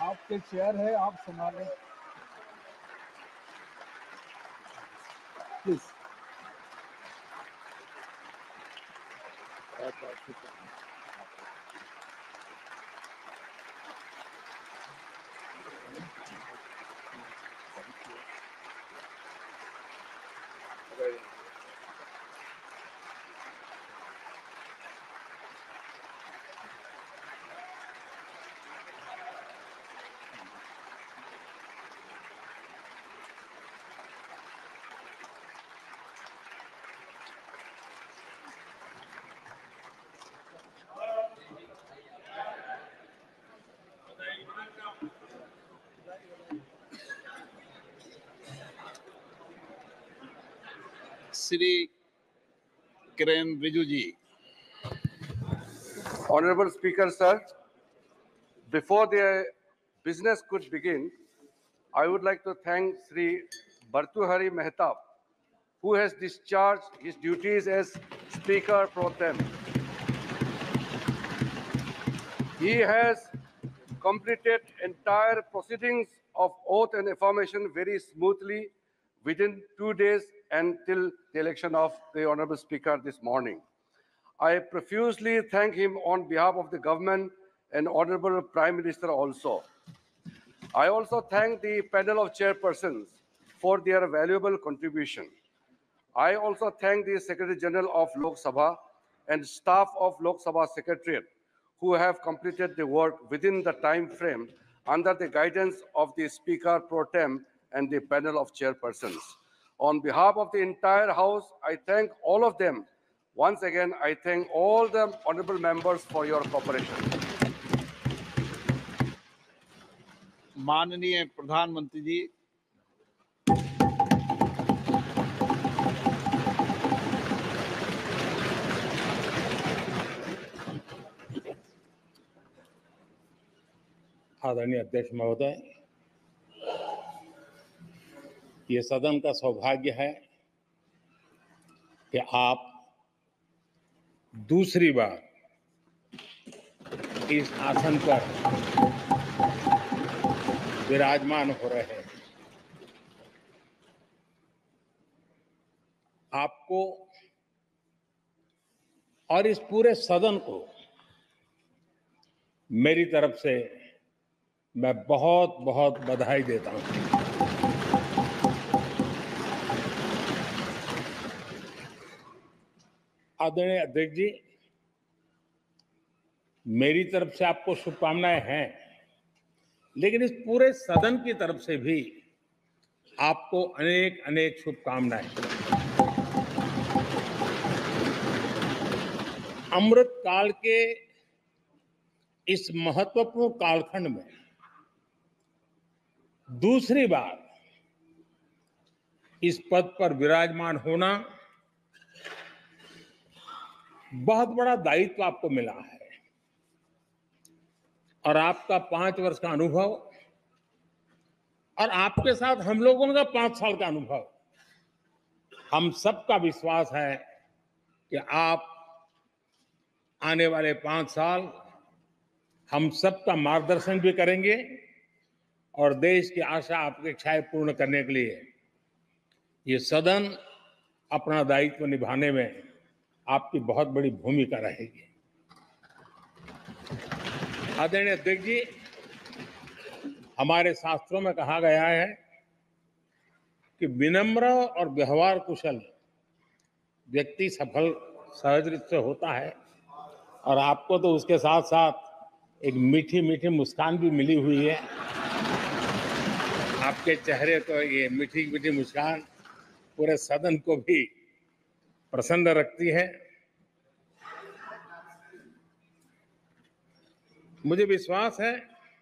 आपके चेयर है, आप संभालें please. Shri Kiren Rijiju ji. Honorable Speaker, sir, before the business could begin, I would like to thank Sri Bhartuhari Mehtab, who has discharged his duties as Speaker Pro Tem. He has completed entire proceedings of oath and affirmation very smoothly within 2 days until the election of the Honorable Speaker this morning. I profusely thank him on behalf of the government and Honorable Prime Minister also. I also thank the panel of chairpersons for their valuable contribution. I also thank the Secretary General of Lok Sabha and staff of Lok Sabha Secretariat who have completed the work within the time frame under the guidance of the Speaker Pro Tem and the panel of chairpersons. On behalf of the entire House, I thank all of them. Once again, I thank all the honorable members for your cooperation. माननीय प्रधानमंत्री जी, आदरणीय अध्यक्ष महोदय, ये सदन का सौभाग्य है कि आप दूसरी बार इस आसन पर विराजमान हो रहे हैं। आपको और इस पूरे सदन को मेरी तरफ से मैं बहुत बहुत बधाई देता हूं। आदरणीय अध्यक्ष जी, मेरी तरफ से आपको शुभकामनाएं हैं, लेकिन इस पूरे सदन की तरफ से भी आपको अनेक अनेक शुभकामनाएं। अमृत काल के इस महत्वपूर्ण कालखंड में दूसरी बार इस पद पर विराजमान होना बहुत बड़ा दायित्व आपको मिला है और आपका 5 वर्ष का अनुभव और आपके साथ हम लोगों का 5 साल का अनुभव, हम सबका विश्वास है कि आप आने वाले 5 साल हम सबका मार्गदर्शन भी करेंगे और देश की आशा अपेक्षाएं पूर्ण करने के लिए ये सदन अपना दायित्व निभाने में आपकी बहुत बड़ी भूमिका रहेगी। आदरणीय अध्यक्ष जी, हमारे शास्त्रों में कहा गया है कि विनम्र और व्यवहार कुशल व्यक्ति सफल सहज रूप से होता है और आपको तो उसके साथ साथ एक मीठी मीठी मुस्कान भी मिली हुई है। आपके चेहरे को ये मीठी मीठी मुस्कान पूरे सदन को भी प्रसन्न रखती है। मुझे विश्वास है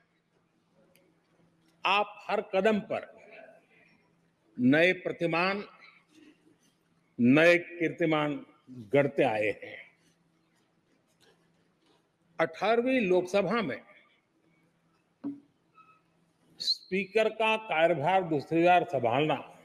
आप हर कदम पर नए प्रतिमान, नए कीर्तिमान गढ़ते आए हैं। 18वीं लोकसभा में स्पीकर का कार्यभार दूसरी बार संभालना